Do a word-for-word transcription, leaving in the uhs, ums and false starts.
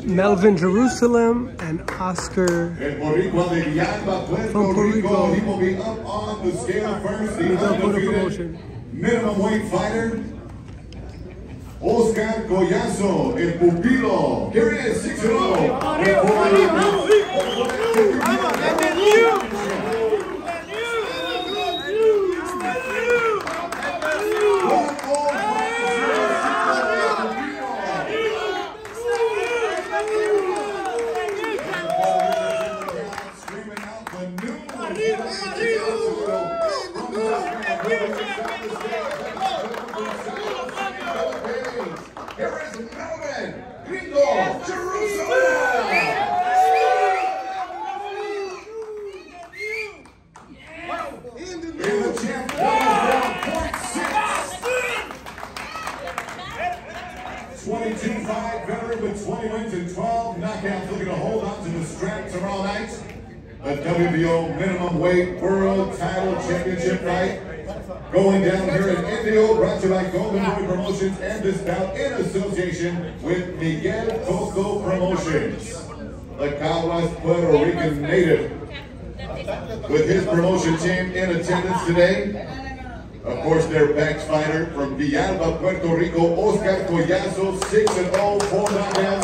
Melvin Jerusalem and Oscar El Boricua de Villalba, Puerto from Puerto Rico. Rico. He will be up on the scale first. The Miguel Cotto undefeated promotion. minimum weight fighter, Oscar Collazo, el pupilo. Here he is, six and oh. Here is Melvin Gringo Jerusalem. In the champ point six. twenty-two five veteran with twenty wins and twelve knockouts, looking to hold on to the strap tomorrow night. The W B O minimum weight world title championship fight going down here in Indio, brought to you by Golden Boy Promotions, and this bout in association with Miguel Cotto Promotions. The Caguas Puerto Rican native with his promotion team in attendance today. Of course, their backs fighter from Villalba, Puerto Rico, Oscar Collazo, six and oh, four knockouts.